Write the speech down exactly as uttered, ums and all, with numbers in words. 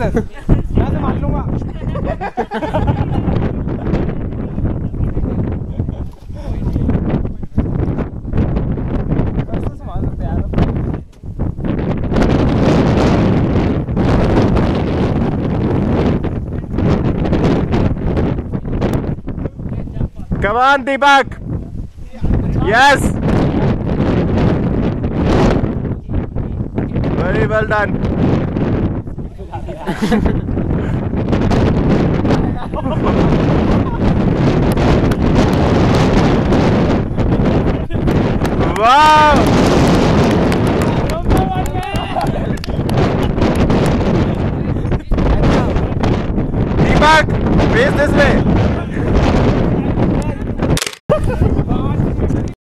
Process मैं तो मान लूंगा। Come on, Deepak. Yes. Very well done. Wow. Deepak, face this way.